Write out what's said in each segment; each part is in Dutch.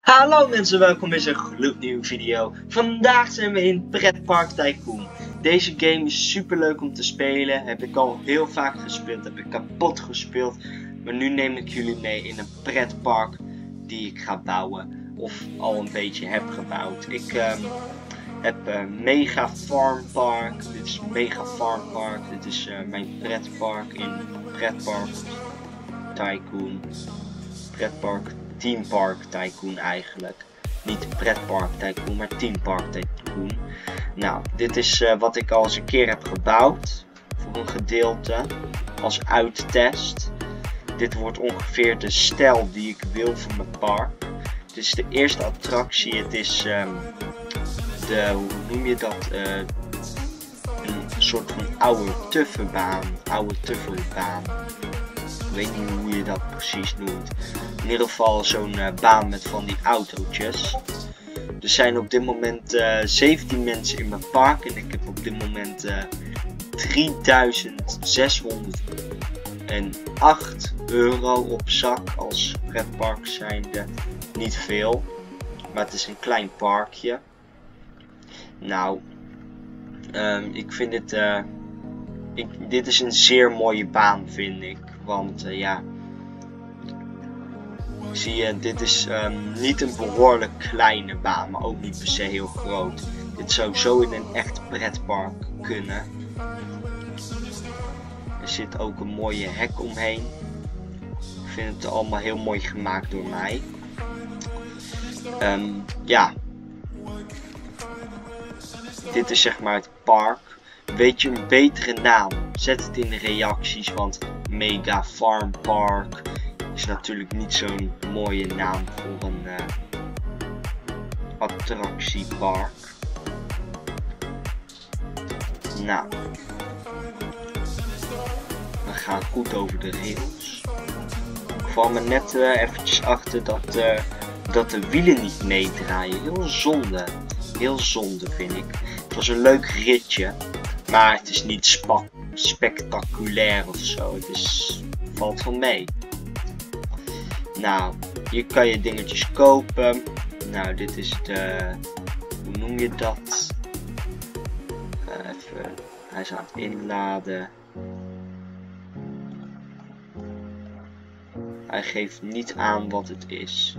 Hallo mensen, welkom bij een gloednieuwe video. Vandaag zijn we in Pretpark Tycoon. Deze game is super leuk om te spelen. Heb ik al heel vaak gespeeld, heb ik kapot gespeeld. Maar nu neem ik jullie mee in een pretpark die ik ga bouwen. Of al een beetje heb gebouwd. Ik heb Mega Farm Park. Dit is Mega Farm Park. Dit is mijn pretpark in Pretpark Tycoon. Pretpark Theme Park Tycoon eigenlijk. Niet Pretpark Tycoon, maar Theme Park Tycoon. Nou, dit is wat ik al eens een keer heb gebouwd. Voor een gedeelte. Als uittest. Dit wordt ongeveer de stijl die ik wil voor mijn park. Dit is de eerste attractie. Het is hoe noem je dat? Een soort van oude tufferbaan. Ik weet niet hoe je dat precies noemt. In ieder geval zo'n baan met van die autootjes. Er zijn op dit moment 17 mensen in mijn park. En ik heb op dit moment 3608 euro op zak als pretpark zijnde. Niet veel. Maar het is een klein parkje. Nou, ik vind het... dit is een zeer mooie baan, vind ik. Want ja, zie je, dit is niet een behoorlijk kleine baan, maar ook niet per se heel groot. Dit zou zo in een echt pretpark kunnen. Er zit ook een mooie hek omheen. Ik vind het allemaal heel mooi gemaakt door mij. Ja, dit is zeg maar het park. Weet je een betere naam? Zet het in de reacties, want Mega Farm Park is natuurlijk niet zo'n mooie naam voor een attractiepark. Nou, we gaan goed over de rails. Ik val me net eventjes achter dat de wielen niet meedraaien. Heel zonde vind ik. Het was een leuk ritje. Maar het is niet spectaculair of zo. Het valt wel mee. Nou, hier kan je dingetjes kopen. Nou, dit is de... Hoe noem je dat? Even... Hij is aan het inladen. Hij geeft niet aan wat het is.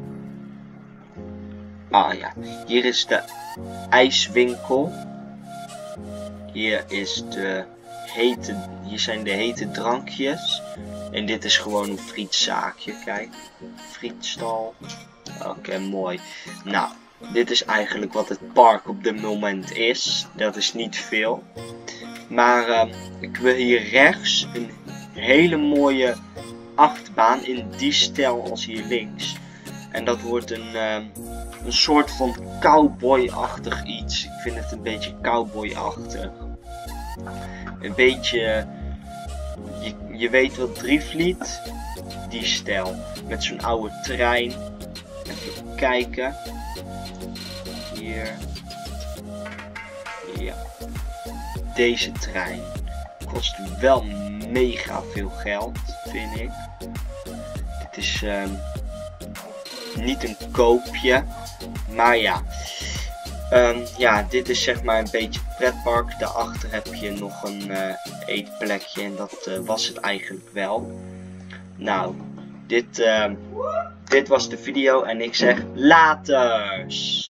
Ah ja, hier is de ijswinkel. Hier zijn de hete drankjes. En dit is gewoon een frietzaakje. Kijk. Frietstal. Oké, mooi. Nou, dit is eigenlijk wat het park op dit moment is. Dat is niet veel. Maar ik wil hier rechts een hele mooie achtbaan in die stijl als hier links. En dat wordt een soort van cowboy-achtig iets. Ik vind het een beetje cowboy-achtig. Een beetje... Je weet wat Drievliet? Die stijl. Met zo'n oude trein. Even kijken. Hier. Ja. Deze trein. Kost wel mega veel geld, vind ik. Dit is niet een koopje. Maar ja. Ja, dit is zeg maar een beetje pretpark. Daarachter heb je nog een eetplekje en dat was het eigenlijk wel. Nou, dit was de video en ik zeg laters!